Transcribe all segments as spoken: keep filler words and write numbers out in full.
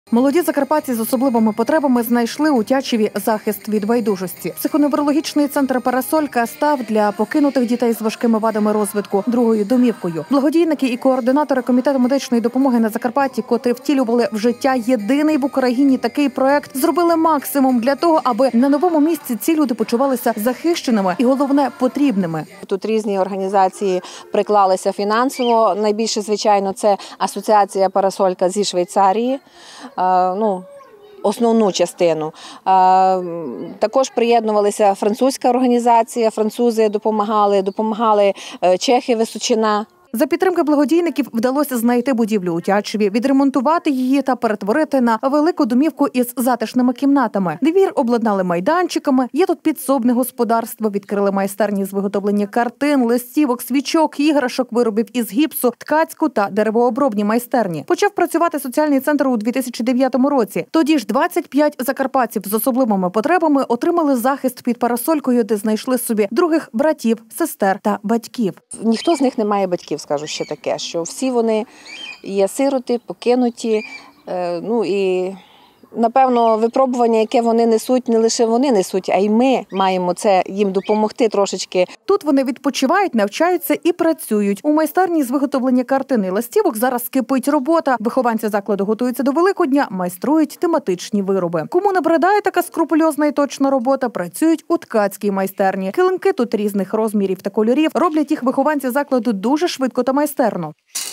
Молоді закарпатці з особливими потребами знайшли у Тячеві захист від байдужості. Психоневрологічний центр «Парасолька» став для покинутих дітей з важкими вадами розвитку другою домівкою. Благодійники і координатори комітету медичної допомоги на Закарпатті, котрі втілювали в життя єдиний в Україні такий проект, зробили максимум для того, аби на новому місці ці люди почувалися захищеними і, головне, потрібними. Тут різні організації приклалися фінансово. Найбільше, звичайно, це асоціація «Парасолька» зі Швейцарії. Ну, основну частину. Також приєднувалися французька організація, французи допомагали, допомагали чехи Височина. За підтримки благодійників вдалося знайти будівлю у Тячеві, відремонтувати її та перетворити на велику домівку із затишними кімнатами. Двір обладнали майданчиками, є тут підсобне господарство, відкрили майстерні з виготовлення картин, листівок, свічок, іграшок, виробів із гіпсу, ткацьку та деревообробні майстерні. Почав працювати соціальний центр у дві тисячі дев'ятому році. Тоді ж двадцять п'ять закарпатців з особливими потребами отримали захист під парасолькою, де знайшли собі других братів, сестер та батьків. Ніхто з них не має батьків. Скажу ще таке, що всі вони є сироти, покинуті, ну і, напевно, випробування, яке вони несуть, не лише вони несуть, а й ми маємо це їм допомогти трошечки. Тут вони відпочивають, навчаються і працюють. У майстерні з виготовлення картин і листівок зараз кипить робота. Вихованці закладу готуються до Великодня, майструють тематичні вироби. Кому набридає така скрупульозна і точна робота, працюють у ткацькій майстерні. Килимки тут різних розмірів та кольорів. Роблять їх вихованці закладу дуже швидко та майстерно.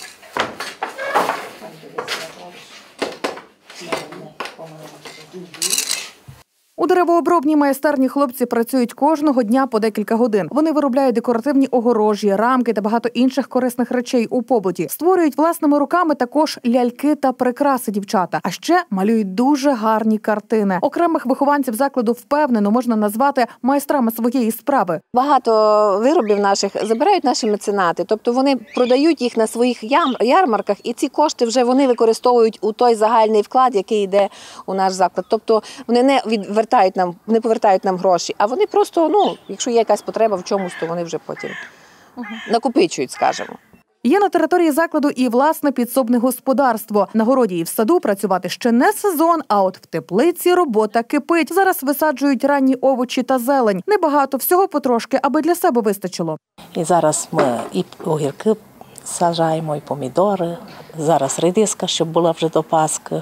У деревообробній майстерні хлопці працюють кожного дня по декілька годин. Вони виробляють декоративні огорожі, рамки та багато інших корисних речей у побуті. Створюють власними руками також ляльки та прикраси дівчата. А ще малюють дуже гарні картини. Окремих вихованців закладу впевнено можна назвати майстрами своєї справи. Багато виробів наших забирають наші меценати. Тобто вони продають їх на своїх ярмарках, і ці кошти вже вони використовують у той загальний вклад, який йде у наш заклад. Тобто вони не відвертають Нам, не повертають нам гроші, а вони просто, ну, якщо є якась потреба в чомусь, то вони вже потім uh-huh. накопичують, скажімо. Є на території закладу і власне підсобне господарство. На городі і в саду працювати ще не сезон, а от в теплиці робота кипить. Зараз висаджують ранні овочі та зелень. Небагато, всього потрошки, аби для себе вистачило. І зараз ми і огірки саджаємо, і помідори. Зараз редиска, щоб була вже до Пасхи.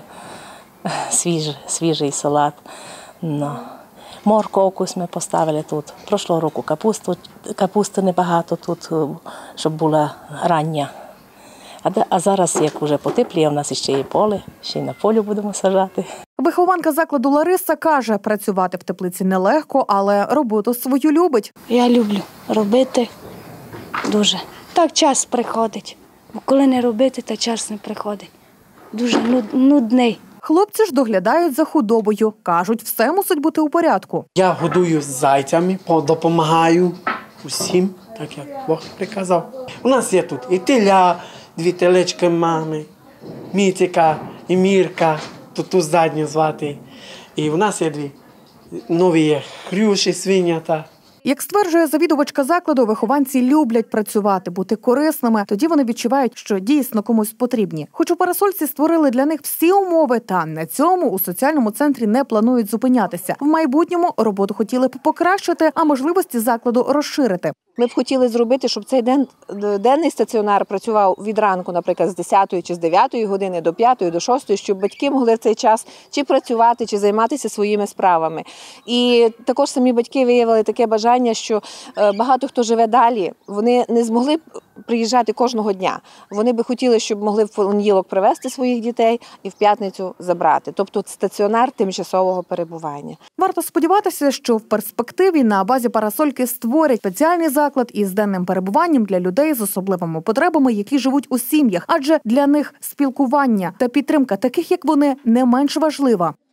Свіжий, свіжий салат. No. Морковку ми поставили тут. Прошлого року капусту, капусти небагато тут, щоб була рання. А, де, а зараз, як вже потепліє, у нас ще є поле, ще й на полі будемо саджати. Вихованка закладу Лариса каже, працювати в теплиці нелегко, але роботу свою любить. Я люблю робити дуже. Так час приходить. Бо коли не робити, то час не приходить. Дуже нудний. Хлопці ж доглядають за худобою. Кажуть, все мусить бути у порядку. Я годую з зайцями, допомагаю усім, так як Бог приказав. У нас є тут і теля, дві телечки мами, Мітика і Мірка, тут ту задню звати. І у нас є дві нові є хрюші, свинята. Як стверджує завідувачка закладу, вихованці люблять працювати, бути корисними. Тоді вони відчувають, що дійсно комусь потрібні. Хоч у парасольці створили для них всі умови, та на цьому у соціальному центрі не планують зупинятися. В майбутньому роботу хотіли б покращити, а можливості закладу розширити. Ми б хотіли зробити, щоб цей день, денний стаціонар працював від ранку, наприклад, з десятої чи з дев'ятої години до п'ятої, до шостої, щоб батьки могли в цей час чи працювати, чи займатися своїми справами. І також самі батьки виявили таке бажання, що багато хто живе далі, вони не змогли б приїжджати кожного дня. Вони би хотіли, щоб могли в понеділок привезти своїх дітей і в п'ятницю забрати. Тобто стаціонар тимчасового перебування. Варто сподіватися, що в перспективі на базі парасольки створять спеціальний заклад із денним перебуванням для людей з особливими потребами, які живуть у сім'ях. Адже для них спілкування та підтримка таких, як вони, не менш важлива.